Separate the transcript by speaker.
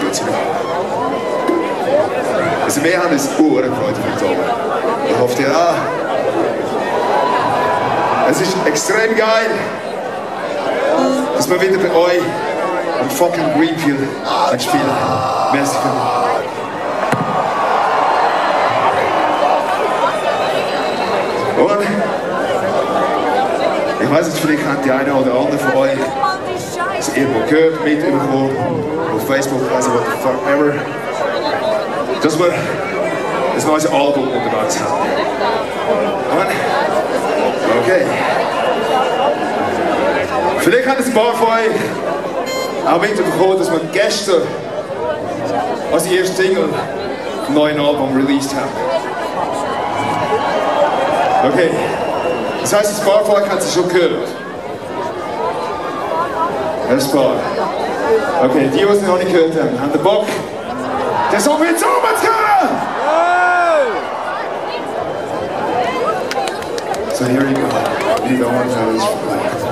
Speaker 1: Also wir haben uns Freude mit oben. Ich hoffe ihr auch. Es ist extrem geil, dass wir wieder bei euch am fucking Greenfield spielen. Merci vielmals. Und ich weiß nicht, vielleicht hat die eine oder andere von euch das irgendwo gehört, mitbekommen, auf Facebook, also what the fuck ever, dass wir ein neues Album unterwegs haben. Und, okay. Vielleicht haben ein paar von euch auch mitbekommen, dass wir gestern als erste Single ein neues Album released haben. Okay. Das heisst, ein paar von euch haben es schon gehört. Ein paar. Okay, die es noch nicht gehört haben, haben den Bock, den Song jetzt oben zu hören! So here we go. You don't want to tell us.